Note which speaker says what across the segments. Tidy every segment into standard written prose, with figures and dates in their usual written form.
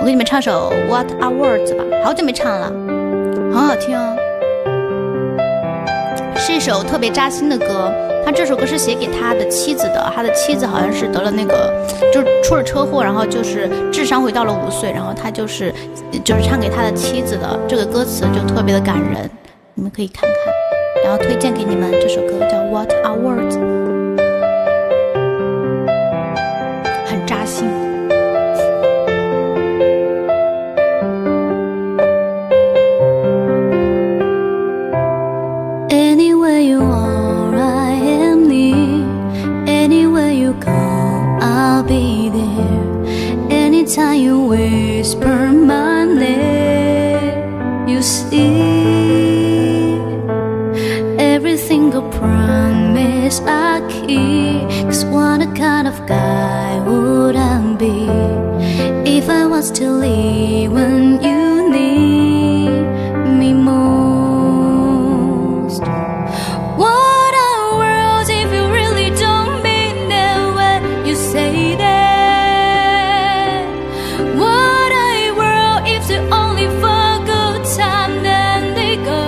Speaker 1: 我给你们唱首 What Are Words 吧，好久没唱了，很好听哦，是一首特别扎心的歌。他这首歌是写给他的妻子的，他的妻子好像是得了那个，就是出了车祸，然后就是智商回到了5岁，然后他就是唱给他的妻子的，这个歌词就特别的感人，你们可以看看。然后推荐给你们这首歌叫 What Are Words， 很扎心。
Speaker 2: Anywhere you are, I am near. Anywhere you go, I'll be there. Anytime you whisper my name, you see every single promise I keep. 'Cause what kind of guy would I be if I was to leave when you need me most? What are words if you really don't mean them when you say that? What are words if they're only for good time, then they go?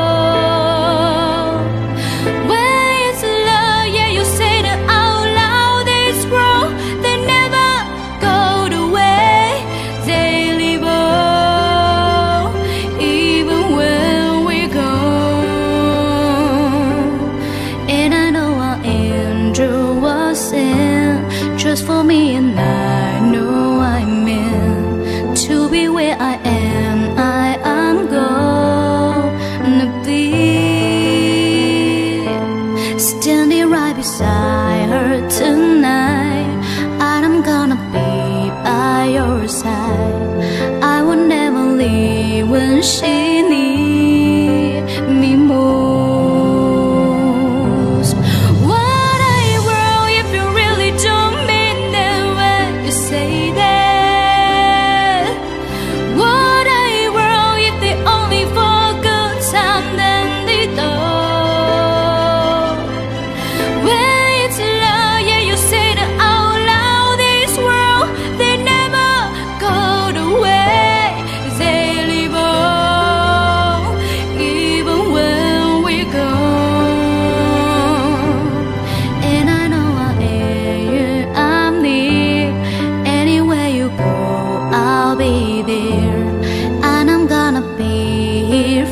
Speaker 2: When it's love, yeah, you say that out loud, it's wrong. They never go the way they live on, even when we go. And I know our angel was sent just for me, and I know I meant to be where I am. I am gonna be standing right beside her tonight, and I'm gonna be by your side. I will never leave when she needs me most. What are you world if you really don't mean them when you say that? What are you world if they only for good time, then they don't? When it's love, yeah, you say that out loud, this world, they never go the way they live on, even when we go. And I know I'm near. Anywhere you go, I'll be there, and I'm gonna be here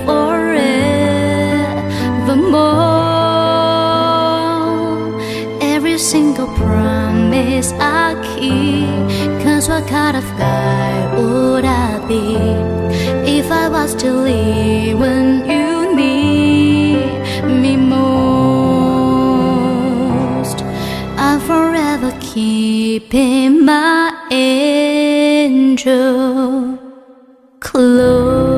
Speaker 2: forevermore. Every single promise I keep. 'Cause what kind of guy would I be if I was to leave when you need me most? I'm forever keeping my angel close.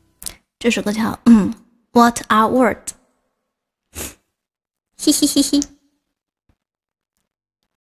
Speaker 1: 这首歌叫What Are Words， 嘻嘻嘻嘻。